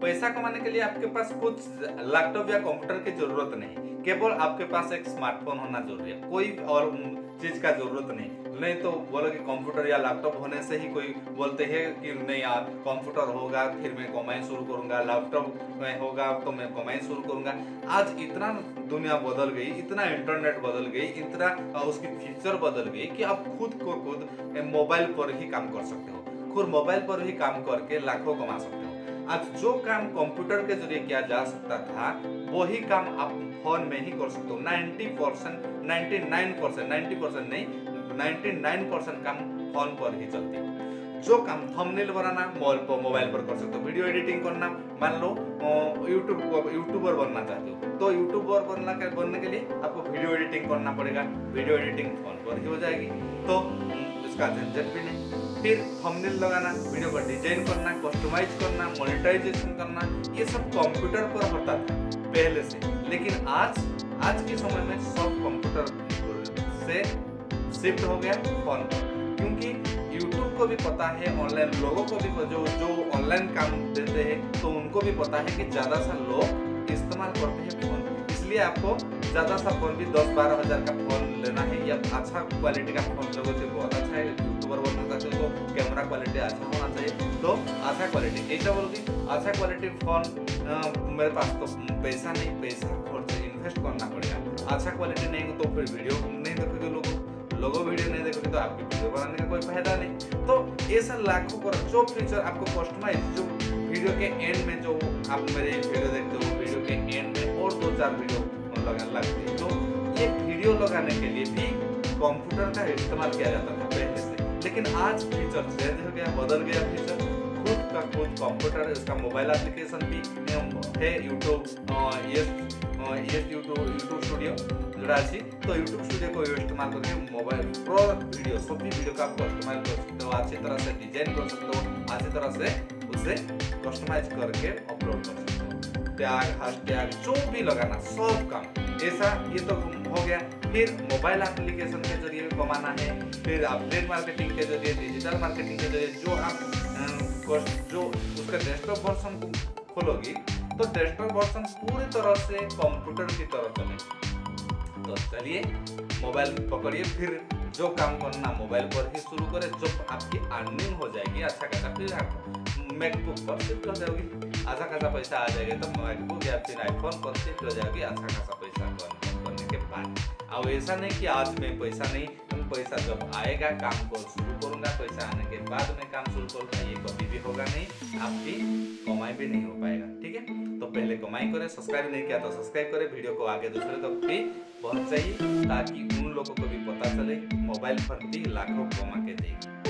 पैसा कमाने के लिए आपके पास कुछ लैपटॉप या कंप्यूटर की जरूरत नहीं, केवल आपके पास एक स्मार्टफोन होना जरूरी है, कोई और चीज का जरूरत नहीं तो बोलो कि कंप्यूटर या लैपटॉप होने से ही कोई बोलते हैं कि नहीं यार कंप्यूटर होगा फिर मैं कमाई शुरू करूंगा, लैपटॉप में होगा तो मैं कमाई शुरू करूंगा। आज इतना दुनिया बदल गई, इतना इंटरनेट बदल गई, इतना उसकी फीचर बदल गई कि आप खुद को खुद मोबाइल पर ही काम कर सकते हो, खुद मोबाइल पर ही काम करके लाखों कमा सकते हो। आज जो काम कंप्यूटर के जरिए किया जा सकता था वही काम आप फोन में ही कर सकते हो। 90% 90% नहीं 99% काम फोन पर ही चलती है। जो काम थंबनेल बनाना मोबाइल पर कर सकते हो, वीडियो एडिटिंग करना, मान लो यूट्यूबर बनना चाहते हो तो यूट्यूबर बनने के लिए आपको वीडियो एडिटिंग करना पड़ेगा, वीडियो एडिटिंग फोन पर ही हो जाएगी तो इसका झंझट भी नहीं। फिर थंबनेल लगाना, वीडियो का डिजाइन करना, कस्टमाइज करना, मोनेटाइजेशन करना, ये सब कंप्यूटर पर होता था पहले से, लेकिन आज के समय में सब कंप्यूटर से शिफ्ट हो गया फोन पर, क्योंकि यूट्यूब को भी पता है, ऑनलाइन लोगों को भी जो ऑनलाइन काम देते हैं तो उनको भी पता है कि ज्यादा सा लोग इस्तेमाल करते हैं फोन, इसलिए आपको ज्यादा सा फोन भी 10-12 हजार का फोन लेना है या अच्छा क्वालिटी का फोन लोगों से बहुत अच्छा है। यूट्यूबर बनना चाहते हो तो कैमरा क्वालिटी अच्छा होना चाहिए, तो अच्छा क्वालिटी ऐसा बोलोगी अच्छा क्वालिटी फोन मेरे पास तो पैसा नहीं, पैसा खर्च इन्वेस्ट करना पड़ेगा। अच्छा क्वालिटी नहीं हो तो फिर वीडियो नहीं देखोगे, लोगों वीडियो नहीं देखोगे तो आपकी वीडियो बनाने का कोई फायदा नहीं। तो ऐसा लाखों पर जो फीचर आपको कस्टमाइज, जो वीडियो के एंड में जो आप मेरे वीडियो देखते हो, वीडियो के एंड में और 2-4 वीडियो लगाने लगते हैं, तो ये वीडियो लगाने के लिए भी कंप्यूटर का इस्तेमाल किया जाता था पहले से, लेकिन आज फीचर चेंज हो गया, बदल गया फीचर, खुद का खुद कंप्यूटर, इसका मोबाइल एप्लीकेशन भी है यूट्यूब यूट्यूब स्टूडियो जोड़ा अच्छी, तो यूट्यूब स्टूडियो को इस्तेमाल करके मोबाइल प्रो वीडियो सभी वीडियो का आपको इस्तेमाल कर सकते हो, अच्छी तरह से डिजाइन कर सकते हो, अच्छी तरह से उसे कस्टमाइज करके अपलोड कर सकते हो, टैग हैशटैग जो भी लगाना सब काम ऐसा, ये तो हो गया। फिर मोबाइल एप्लीकेशन के जरिए भी कमाना है, फिर अपडेट मार्केटिंग के जरिए, डिजिटल मार्केटिंग के जरिए जो आप जो उसका डेस्कटॉप वर्जन खोलोगी तो डेस्कटॉप वर्जन पूरी तरह से कंप्यूटर की तरह चलेगी। तो चलिए मोबाइल पकड़िए, फिर जो काम करना मोबाइल पर ही शुरू करें, जो आपकी अर्निंग हो जाएगी अच्छा खासा, फिर आप मैकबुक पर शिफ्ट हो जाओगी, अच्छा खासा पैसा आ जाएगा, तो मैकबुक या फिर आईफोन पर शिफ्ट हो जाएगी अच्छा खासा पैसा करने के बाद। अब ऐसा नहीं कि आज में पैसा नहीं, पैसा जब आएगा काम को शुरू करूंगा, पैसा आने के बाद मैं काम शुरू करूंगा, ये कभी भी होगा नहीं, आपकी कमाई भी नहीं हो पाएगा। ठीक है, तो पहले कमाई करें, सब्सक्राइब नहीं किया तो सब्सक्राइब करें, वीडियो को आगे दूसरे तक भी पहुंचाइए ताकि उन लोगों को भी पता चले मोबाइल पर भी लाखों कमा के देगी।